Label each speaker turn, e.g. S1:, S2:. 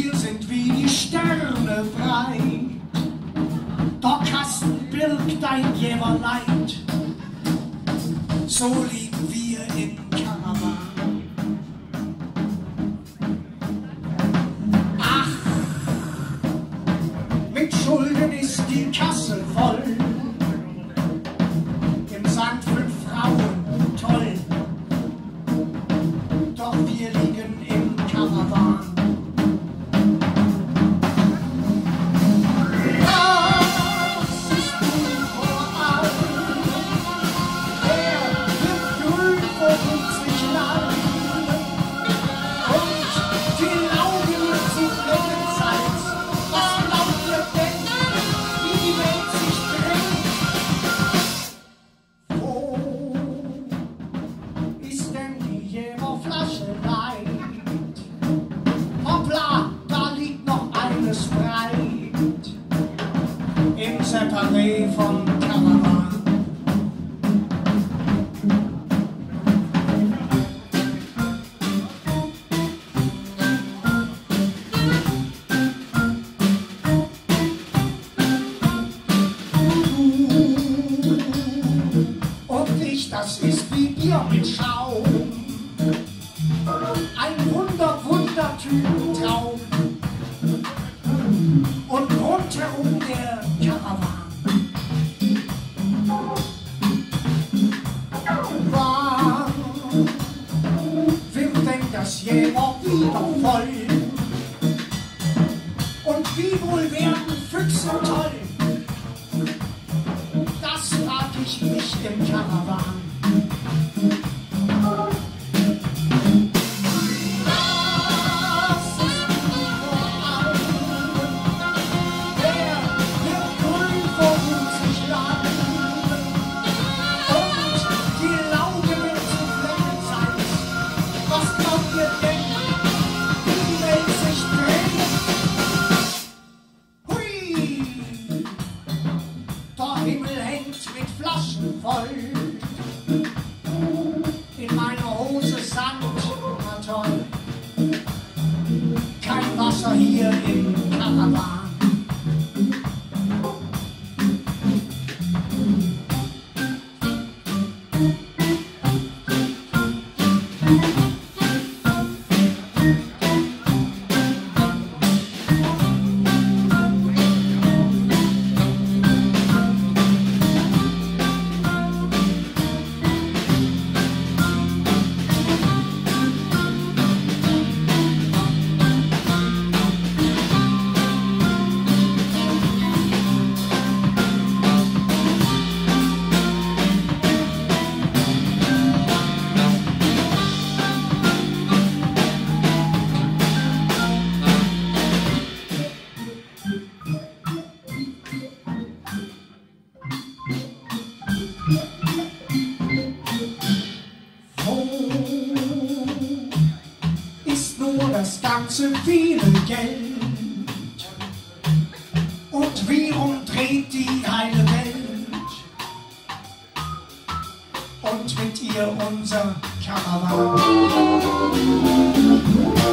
S1: wir sind wie die Sterne breit. Der Kasten birgt ein Jämmerleid, so liegen wir in Karawan. Ach, mit Schulden ist die Kasse voll, im Sand 5 Frauen, toll, doch wir liegen im Karawan. Separé von Karawan. Und ich, das ist wie Bier mit Schaum, ein Wundertütentraum. Und rundherum der Karawan. Wann wird denn das Jäger wieder voll? Und wie wohl werden Füchse toll? Das frag ich mich im Karawan. Voll. In meiner Hose Sand, na toll. Kein Wasser hier im Karawan. Das ganze viele Geld und wie umdreht die heile Welt und mit ihr unser Karawan.